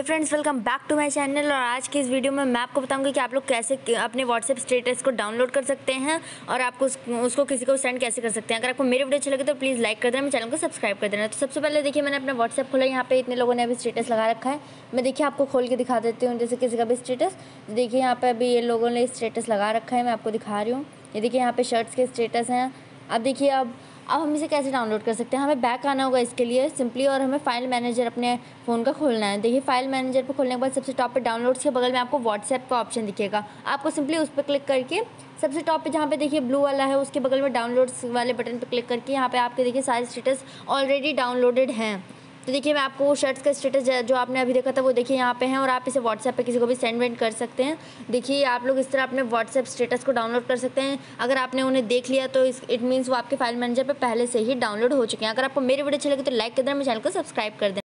Friends, welcome back to my channel. और आज की इस वीडियो में मैं आपको बताऊंगी कि आप लोग कैसे अपने व्हाट्सएप स्टेटस को डाउनलोड कर सकते हैं और आपको उसको किसी को सेंड कैसे कर सकते हैं। अगर आपको मेरी वीडियो अच्छी लगे तो प्लीज़ लाइक कर देना, मेरे चैनल को सब्सक्राइब कर देना। तो सबसे पहले देखिए, मैंने अपना व्हाट्सएप खोला। यहाँ पे इतने लोगों ने अभी स्टेटस लगा रखा है। मैं देखिए आपको खोल के दिखा देती हूँ, जैसे किसी का भी स्टेटस। देखिए यहाँ पर अभी ये लोगों ने स्टेटस लगा रखा है, मैं आपको दिखा रही हूँ। ये देखिए यहाँ पे शर्ट्स के स्टेटस हैं। अब देखिए अब हम इसे कैसे डाउनलोड कर सकते हैं। हमें बैक आना होगा इसके लिए सिंपली, और हमें फाइल मैनेजर अपने फ़ोन का खोलना है। देखिए फाइल मैनेजर पर खोलने के बाद सबसे टॉप पे डाउनलोड्स के बगल में आपको व्हाट्सएप का ऑप्शन दिखेगा। आपको सिंपली उस पर क्लिक करके सबसे टॉप पे जहाँ पे देखिए ब्लू वाला है उसके बगल में डाउनलोड्स वाले बटन पर क्लिक करके यहाँ पे आपके देखिए सारे स्टेटस ऑलरेडी डाउनलोडेड हैं। तो देखिए मैं आपको वो शर्ट्स का स्टेटस जो आपने अभी देखा था वो देखिए यहाँ पे है, और आप इसे व्हाट्सएप पे किसी को भी सेंड वेंड कर सकते हैं। देखिए आप लोग इस तरह अपने व्हाट्सएप स्टेटस को डाउनलोड कर सकते हैं। अगर आपने उन्हें देख लिया तो इट मीन्स वो आपके फाइल मैनेजर पे पहले से ही डाउनलोड हो चुके हैं। अगर आपको मेरी वीडियो अच्छी लगी तो लाइक कर देना, मेरे चैनल को सब्सक्राइब कर देना।